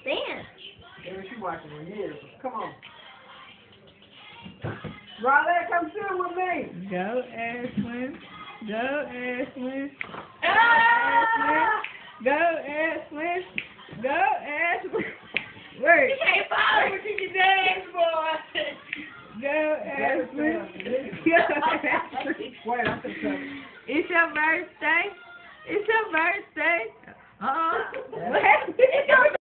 Dance. Maybe she watching her years. Come on. Raleigh, come sit with me. Go, Ashlyn. Go, Ashlyn. Ah! Go, Ashlyn. Go, Ashlyn. Wait. You can't follow what you can dance, boy. Go, Ashlyn. Go, Ashlyn. Wait, I think so. It's your birthday. It's your birthday. It's your